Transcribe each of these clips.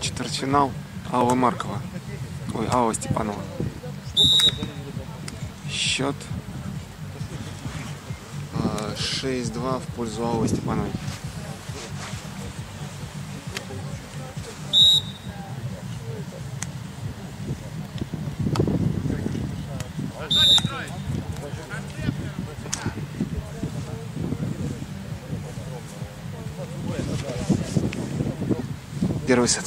Четвертьфинал Алла Маркова. Ой, Алла Степанова. Счет 6-2 в пользу Аллы Степановой. Первый сет.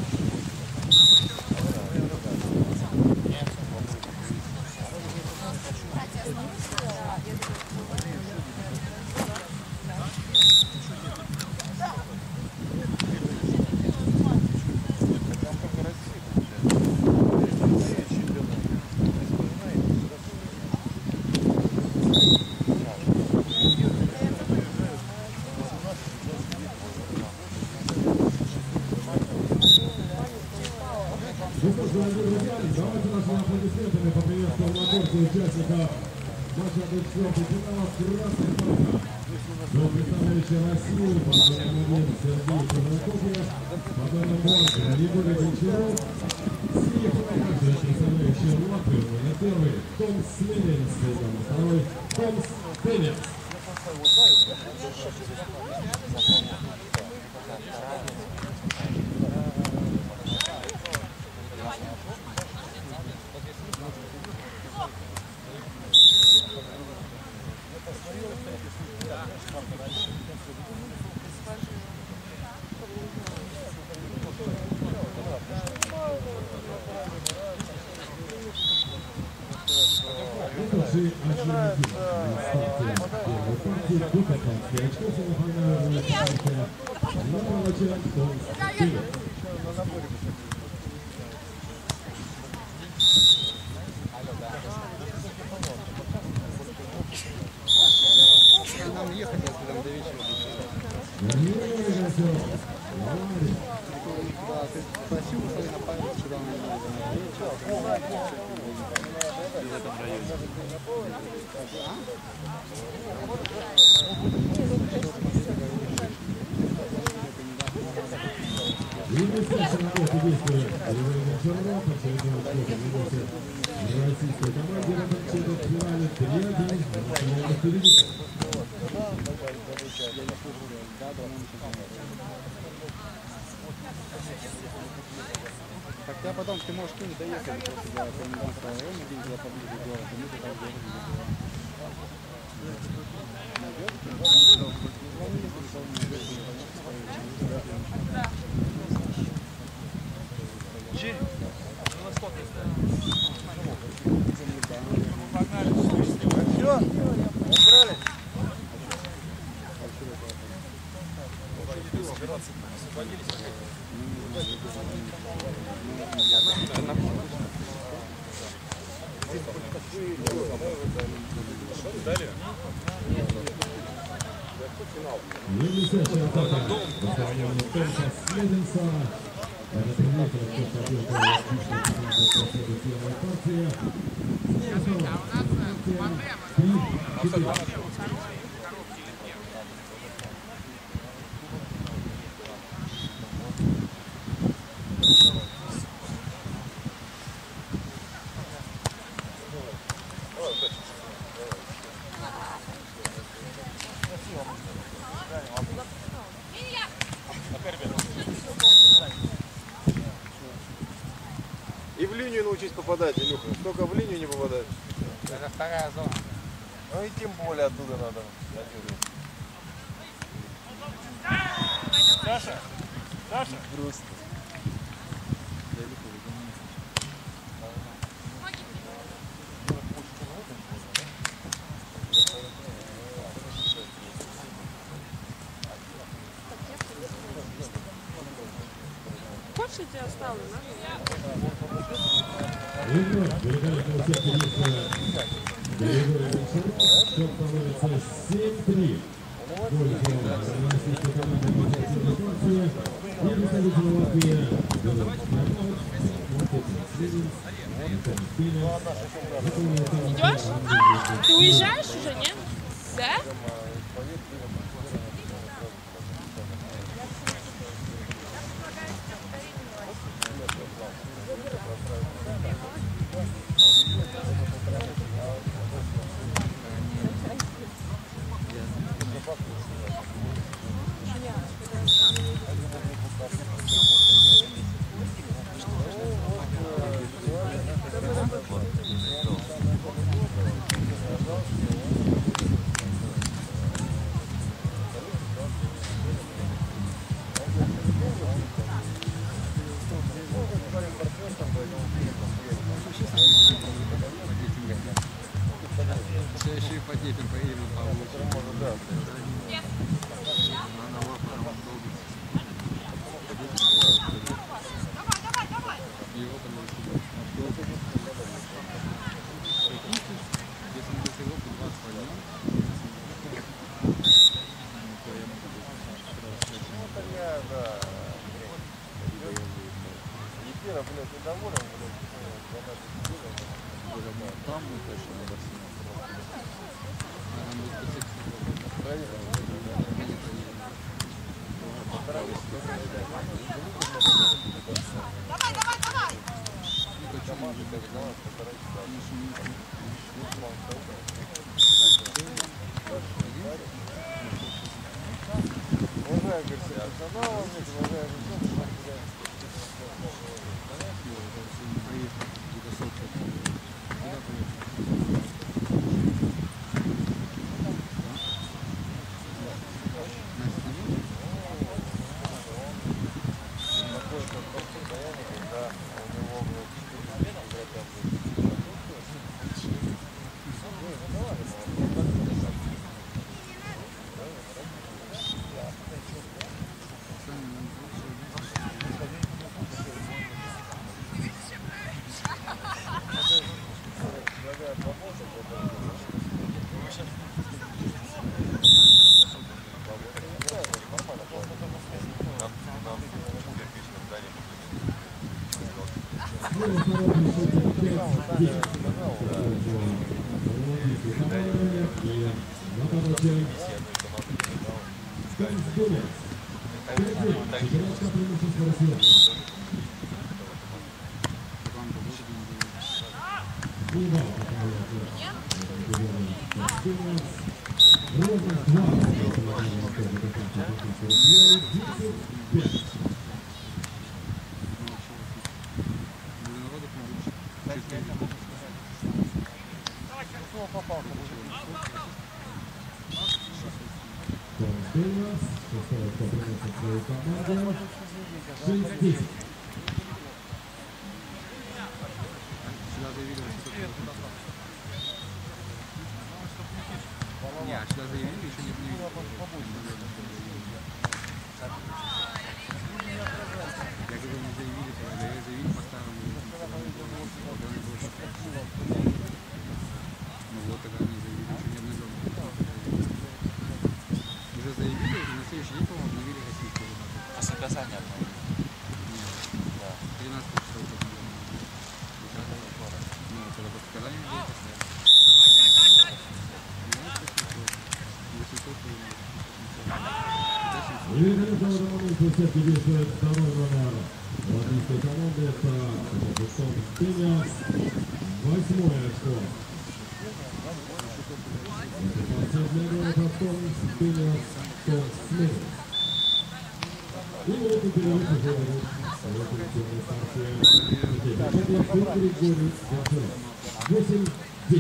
Давайте нашими аплодисментами поприветствуем на борте участников матча четвертьфинала красных воротах. Представляющий Россию, потом Сергей Чернокопьев, потом Борг Егорий Гончаров, синих также представляющий Латвию, на первый Томс Смененс, второй Томс Теннис. Нам ехать до вечера. Спросил, что на память, куда он в этом районе. Российской команде в этом четвертьфинале 3-1 впереди. Хотя потом ты можешь не доехать просто до комендантского района, где-нибудь поближе делать, и мы туда все, играли. Блестящая атака в исполнении Томса Смененса. Это приметно, что победа отлично последует первой партии. Смененса 3-4. И в линию научись попадать, Илюха. Только в линию не попадать. Это вторая зона. Ну и тем более оттуда надо. Саша! Саша! Просто. Хочешь, я тебя оставлю, да? Великолепного сердца Григорий Гончаров. Счет становится 7-3. Российской команды партии. И представитель Латвии. Идешь? Ты уезжаешь уже, нет? Да? блядь, недоволен, блядь. Там мы точно не досмотрим. Давай, давай, давай! Уважаю, говорит, персонала, уважаю, Действует второй номер латвийской команды, это Бостон Спиннерс, 8-е очко. Последний гол Бостон Спиннерс, Том Смит. И в этом перерыве уже идут в старте Григорий Гончаров. 8-10.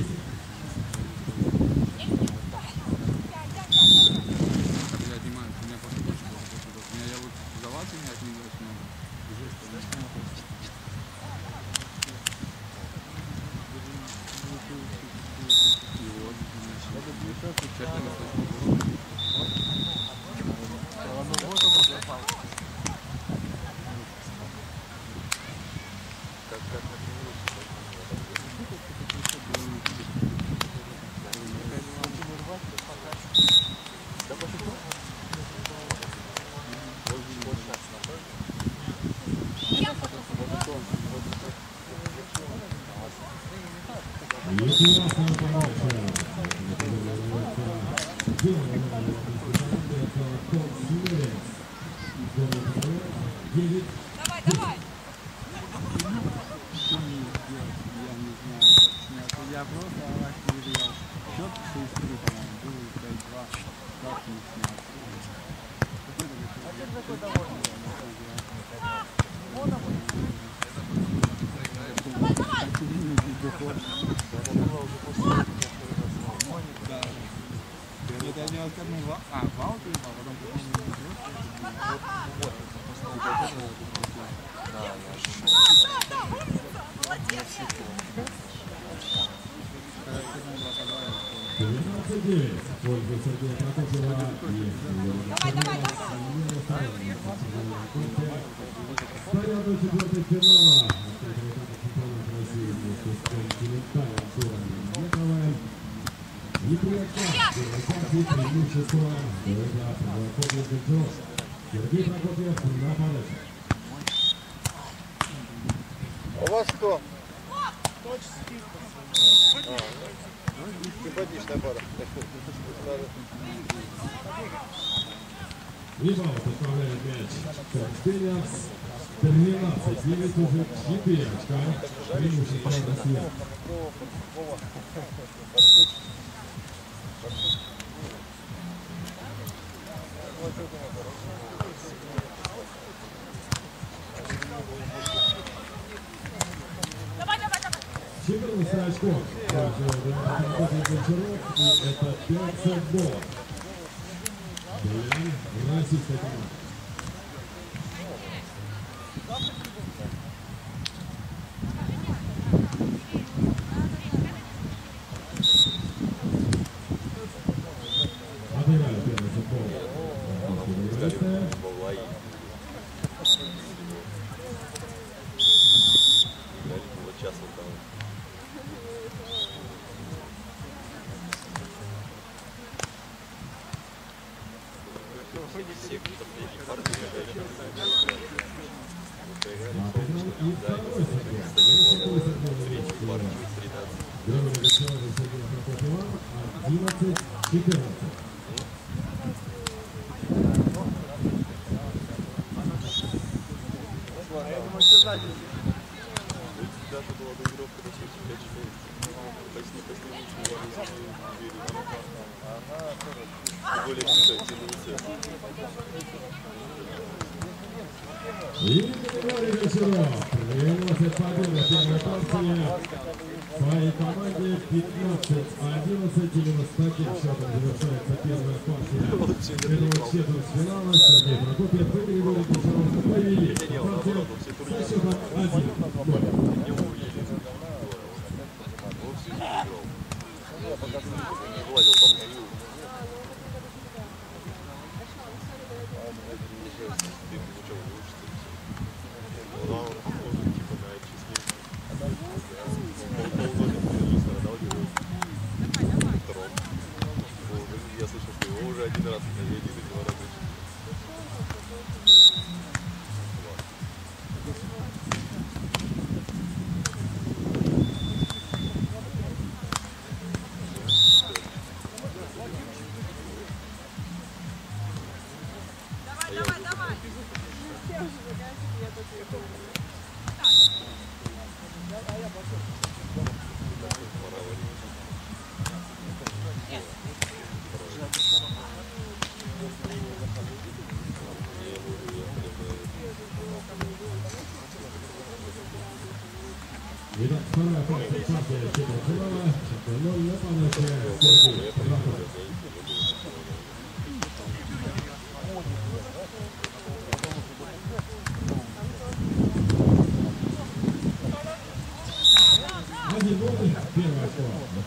Давай, давай! Я просто проверял. Счет 6-3, по-моему, был 5-2. Как не снял. Это я делал одну вал, потом Пользу Сергея Прокопьева стоят до четвертой финала. Чемпионат России вместе с континентальным туром Нековым. И при первой партии преимущество дуэта Прокопьев-Джо. Сергей Прокопьев на подаче. А вас кто? Симпатичная пара. Иван поставляет мяч. Стеллиас 13, 9 уже 4 очка. Преимущество России. Давай, давай, давай. 14 очков. И это 5 баллов для российской команды. Отыграли первый футбол. И Григорий Вечеров приносит победу в первой партии своей команде 15-11, 91 счетом завершается первая партия этого четвертьфинала. Сергей Прокопьев и Григорий Вечеров повели партию со счетом 1-0. Итак, вторая партия четвертьфинала. 0 на панельке Сергей Прокопьев. Один гол, первое очко.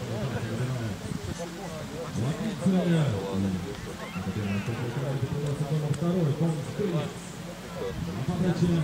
Латвия. Это первое очко команды приносит номер второй. Комстыль. На подаче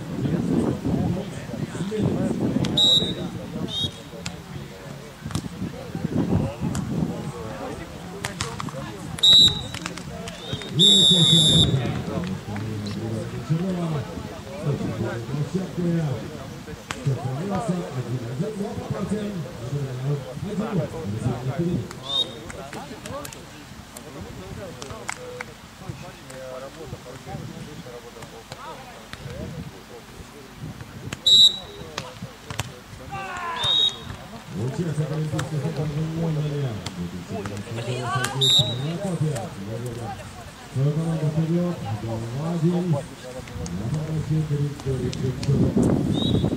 Участник Олимпийских игр в Лондоне. Свою команду вперед. 2-1. На подаче Григорий Вечеров.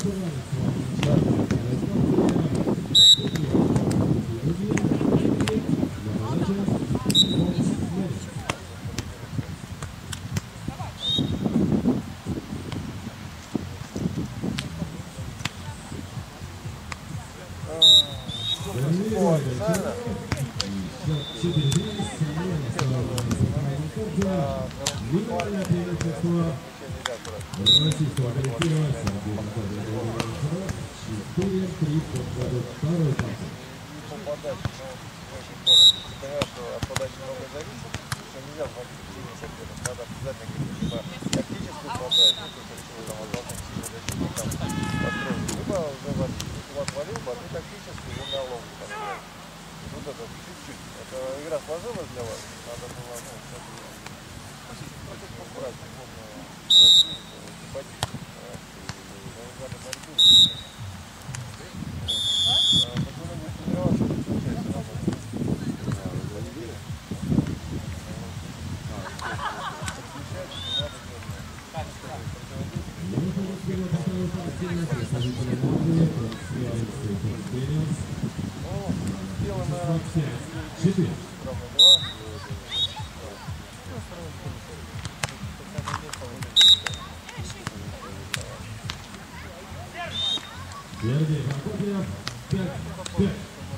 Российского коллектива Сергей Анатольевич 4-3 по ходу второй партии. По подаче, очень понял. Понимаю, что от подачи много зависит, что нельзя в сильно соперник. Надо обязательно либо тактическую подачу, то есть решил там отдался сильно защитник, там построить, либо уже отвалил бы, а ты тактически уже на ловку построить. Вот это чуть-чуть. Это игра сложилась для вас, надо было, брать сборную России, симпатично. Сергей Прокопьев 5-5.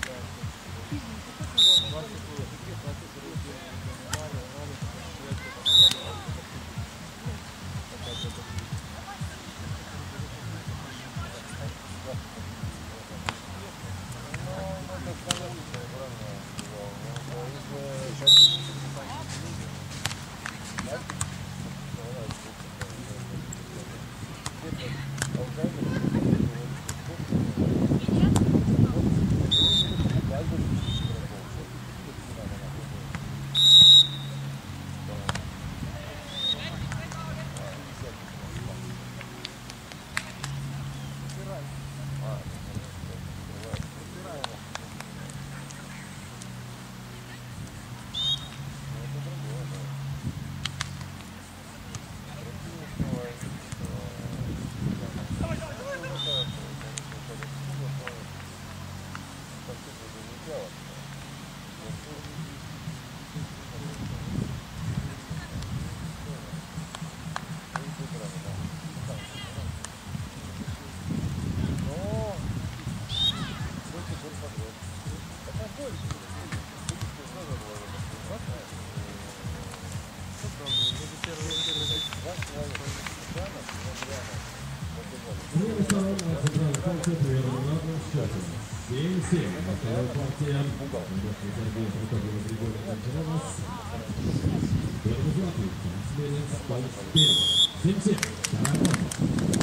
Вторая партия. Сергей Прокопьев, Григорий Гончаров. Первый золотой. Смелец, Павел 7-7. Вторая партия.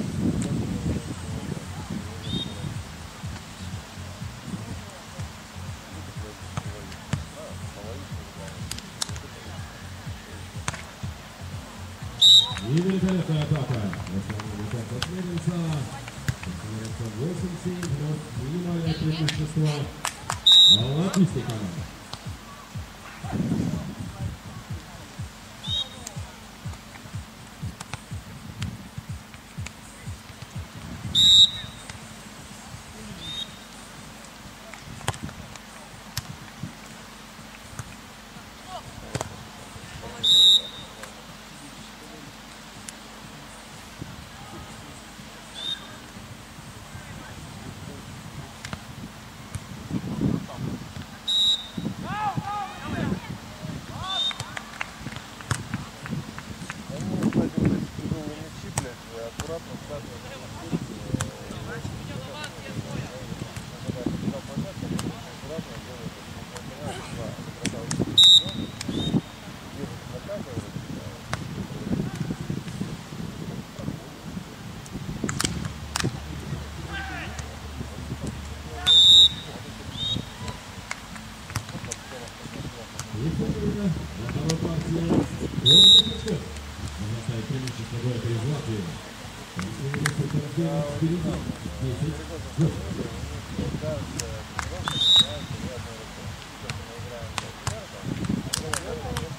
И великолепная атака. От Смелица. 8-7, но минимальное преимущество латвийской команды.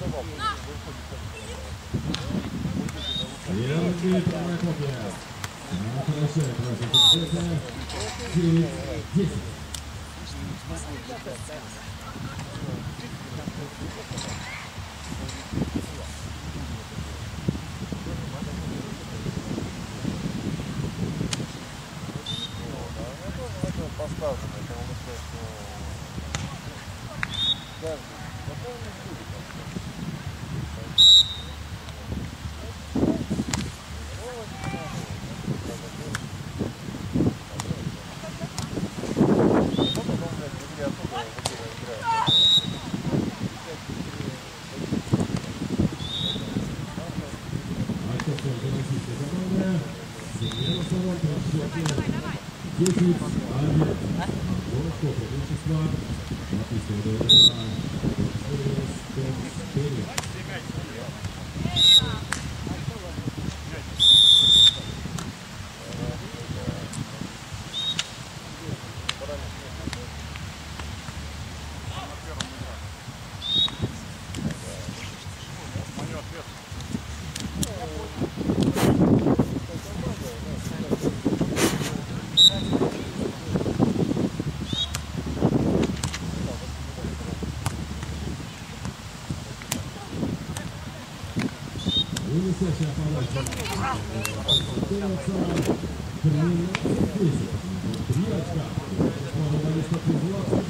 Сергей Прокопьев. Опережает наша защита. 9-10. Поставлено, потому что каждый, потом не будет. Вынесящая подача. Остается 13-10. 3 очка. Футболиста Кузловцев.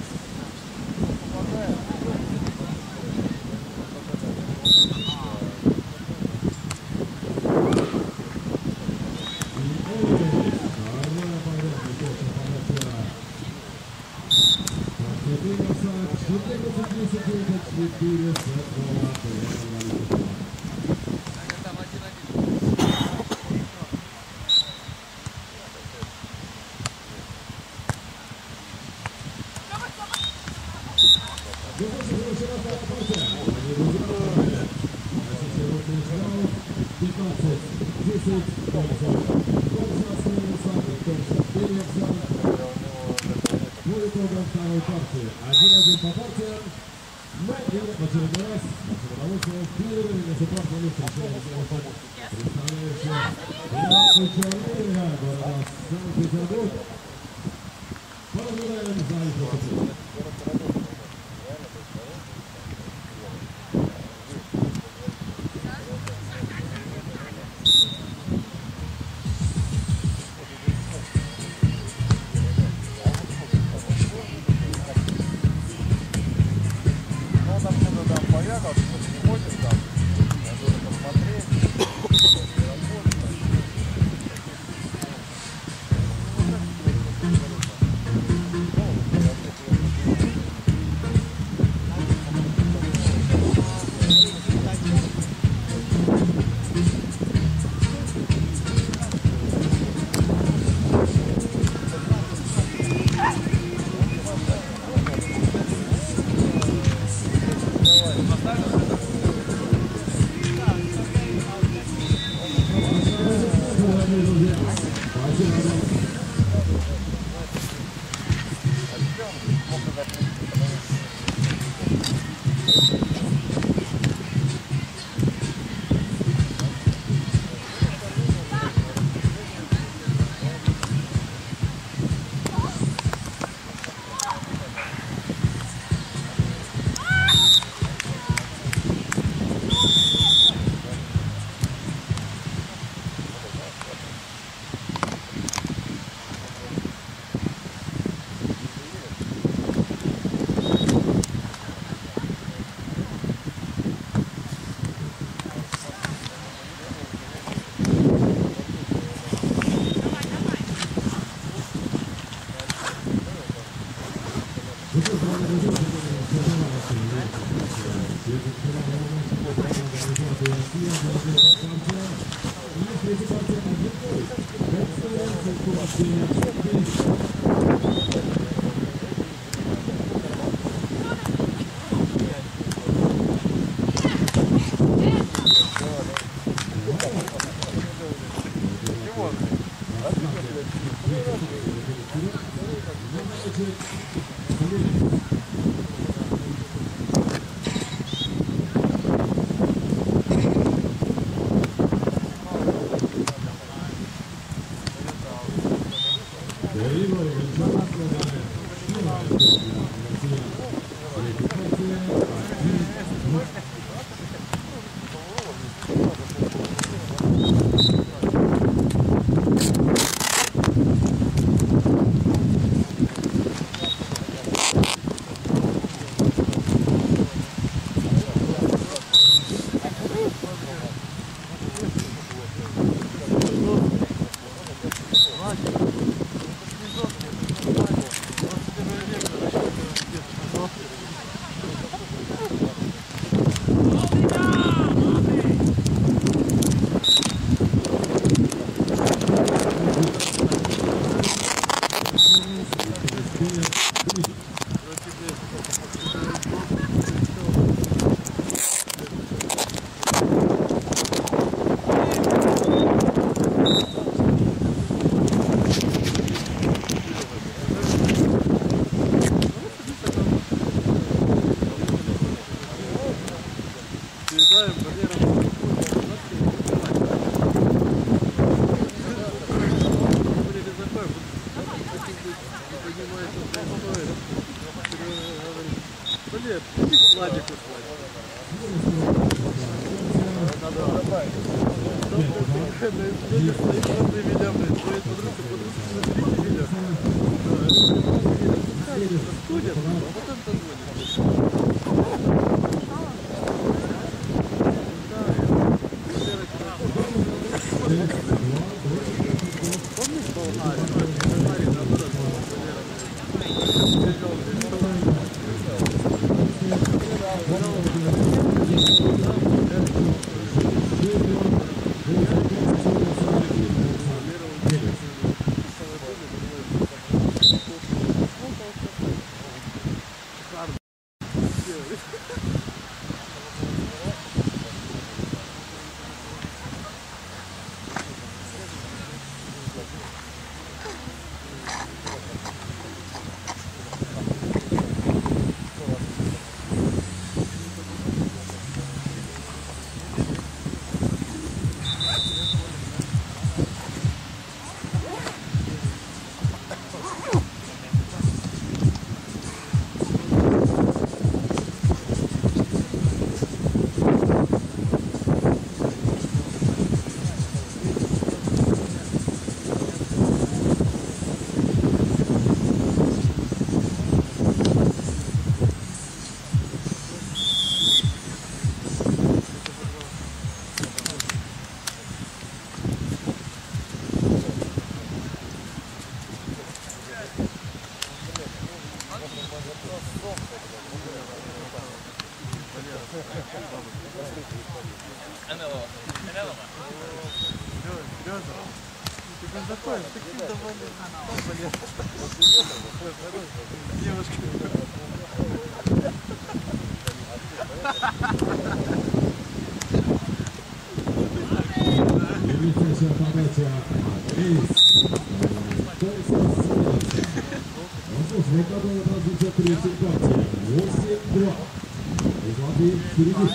Григорий Гончаров, первая партия россиян. Третья партия 1-0. Следующая подача Эйс. Ну что ж, вот такое развитие третьей партии. 8-2. И Латвия впереди.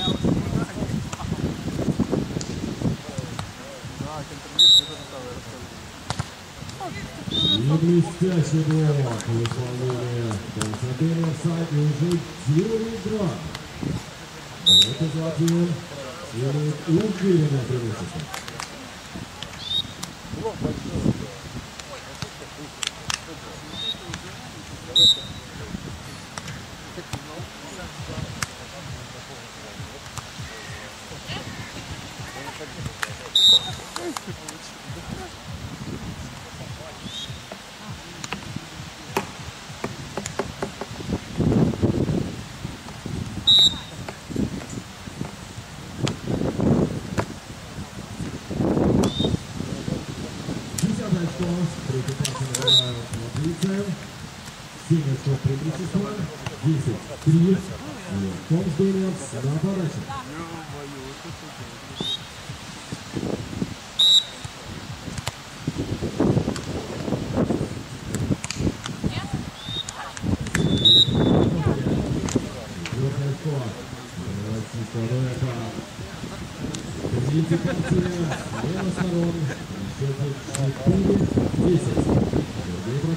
И блестящий блок в исполнении Константина Офсайд, и уже 9-2. Это Латвия имеет уверенное преимущество. Третья партия набирают латвийцы. 7 очков преимущества. 10-3. Томс Дэниелс на подаче. Второй этап. Третья партия. Лево сторон. Счет 4-10. Сергей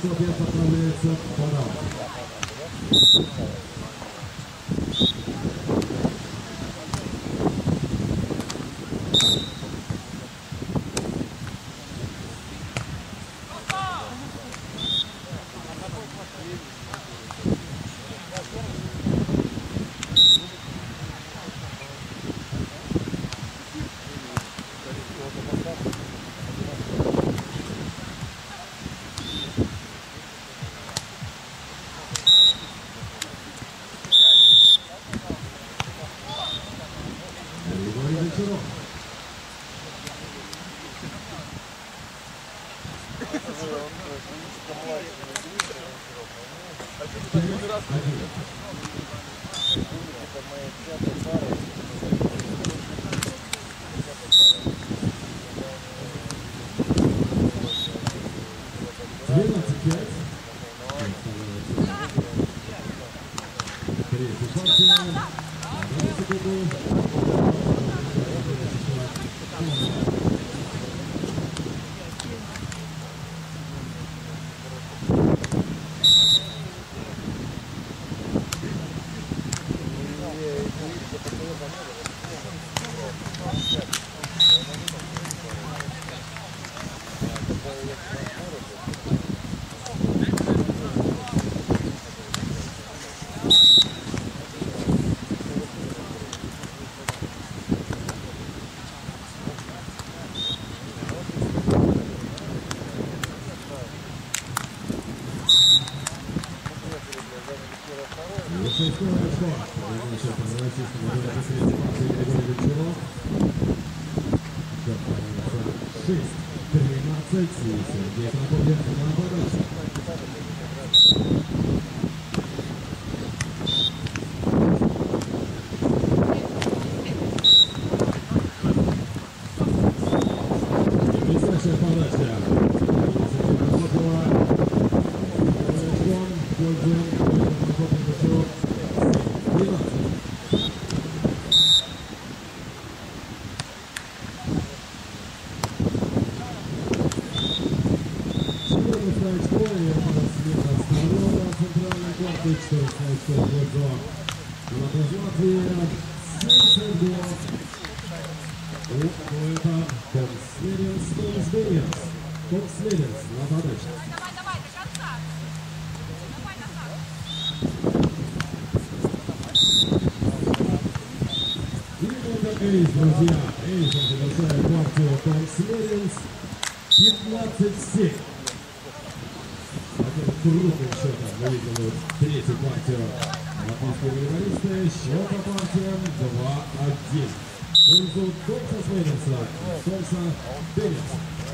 Друзья, Эйзен завершает партию Томс-Леринс 15-7. Таким крупным счетом выигрывают третью партию латвийские волейболисты. Счет по партиям 2-1. В пользу Томса Леринса, Томса Леринса.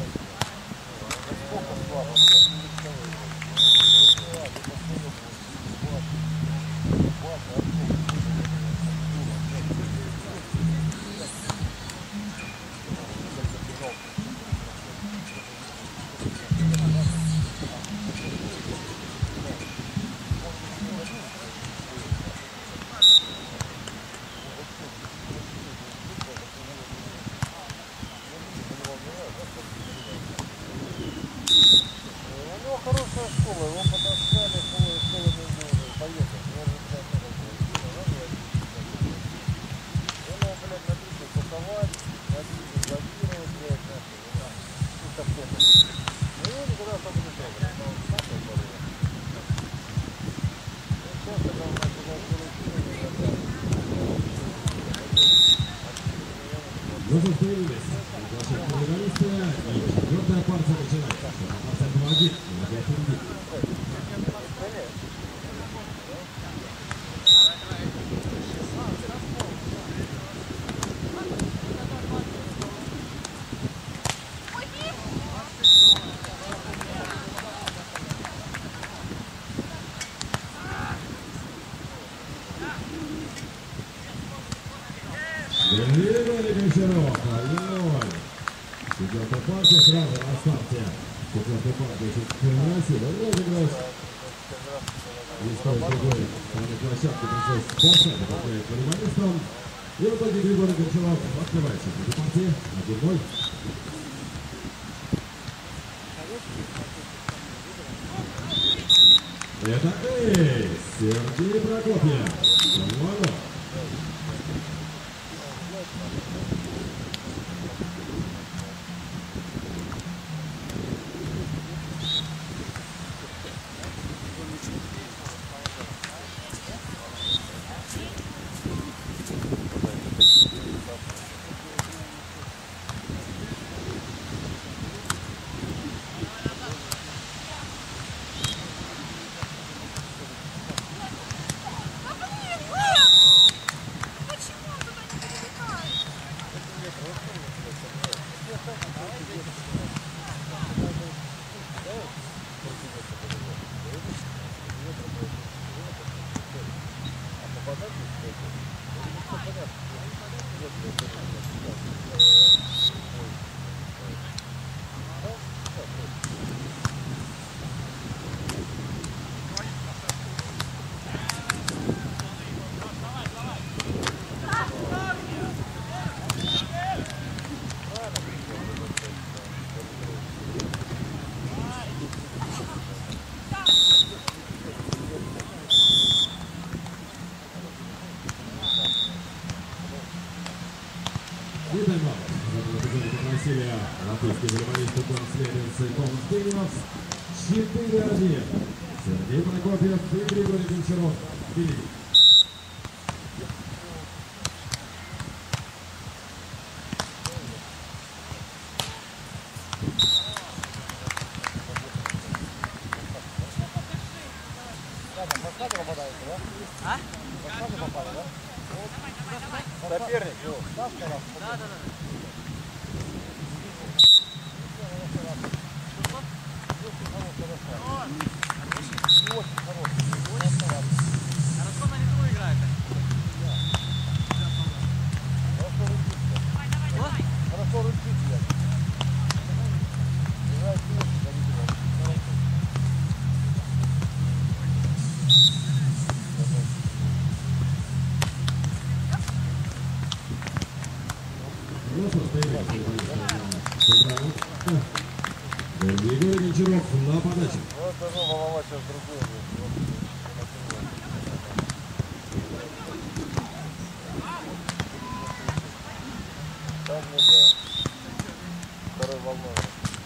Четвертая партия начинается. Партия 2-1. Григорий Гончаров, 1-0. Четвертая партия сразу на старте. Четвертая партия чуть красиво розыгрыш. И стоит другой стороны площадки пришлось спасать, попадает волейболистом. И в итоге Григорий Гончаров открывает четвертую партию 1-0. Это Эйс Сергей Прокопьев. 2-0. Латвийский волейболист Конследенцы Константинов 4-1. Сергей Прокопьев и Григорий Гончаров впереди. Соперник. Григорий Гончаров на подаче. Вот должно волновать сейчас другое. Там много второй волной.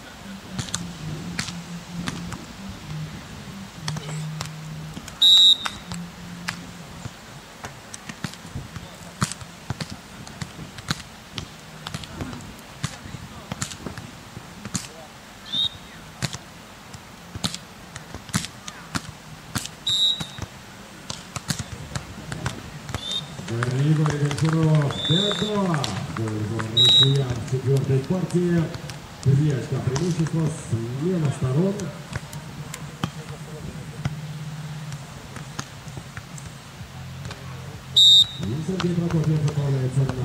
Григорий Гончаров 5-2. Пользу россиян в четвертой партии. 3 очка преимущества с левосторон. И Сергей Прокопьев заполняется